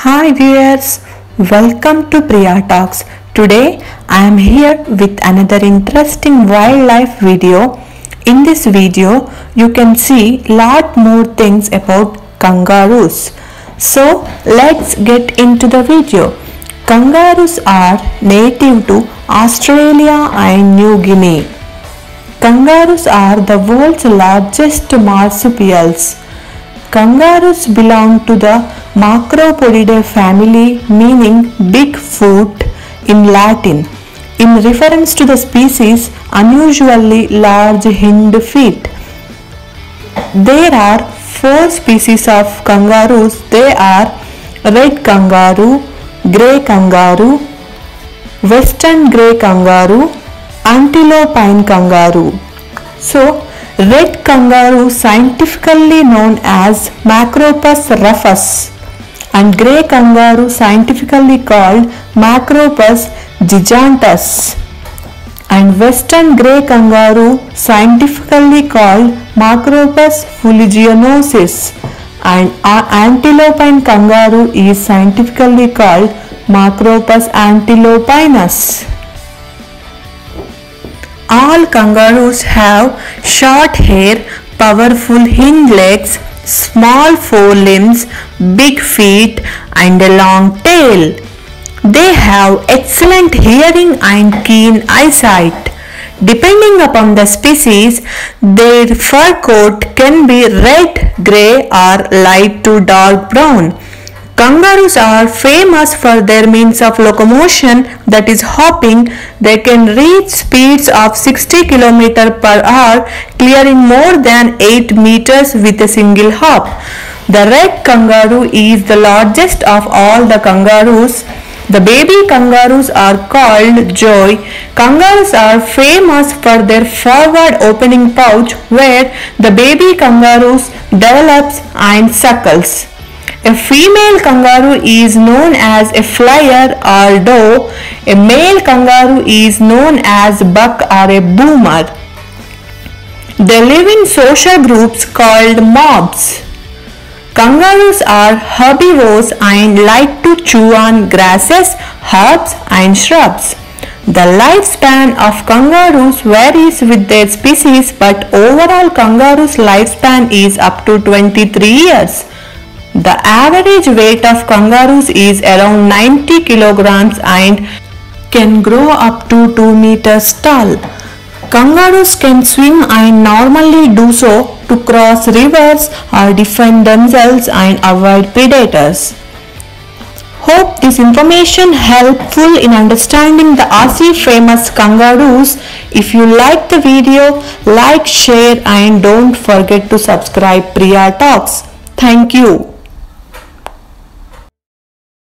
Hi viewers, welcome to Priya Talks. Today I am here with another interesting wildlife video. In this video you can see lot more things about kangaroos. So let's get into the video. Kangaroos are native to Australia and New Guinea. Kangaroos are the world's largest marsupials. Kangaroos belong to the Macropodidae family, meaning big foot in Latin, in reference to the species' unusually large hind feet. There are 4 species of kangaroos. They are red kangaroo, grey kangaroo, western grey kangaroo, antilopine kangaroo. So, red kangaroo, scientifically known as Macropus rufus, and grey kangaroo, scientifically called Macropus gigantus, and western grey kangaroo, scientifically called Macropus fuliginosus, and antilopine kangaroo is scientifically called Macropus antilopinus. All kangaroos have short hair, powerful hind legs, small forelimbs, big feet and a long tail. They have excellent hearing and keen eyesight. Depending upon the species, their fur coat can be red, grey or light to dark brown. Kangaroos are famous for their means of locomotion, that is hopping. They can reach speeds of 60 km per hour, clearing more than 8 meters with a single hop. The red kangaroo is the largest of all the kangaroos. The baby kangaroos are called joy. Kangaroos are famous for their forward opening pouch where the baby kangaroos develops and suckles. A female kangaroo is known as a flyer or doe. A male kangaroo is known as buck or a boomer. They live in social groups called mobs. Kangaroos are herbivores and like to chew on grasses, herbs and shrubs. The lifespan of kangaroos varies with their species, but overall kangaroos' lifespan is up to 23 years. The average weight of kangaroos is around 90 kilograms and can grow up to 2 meters tall. Kangaroos can swim and normally do so to cross rivers or defend themselves and avoid predators. Hope this information helpful in understanding the Aussie famous kangaroos. If you like the video, like, share and don't forget to subscribe Priya Talks. Thank you.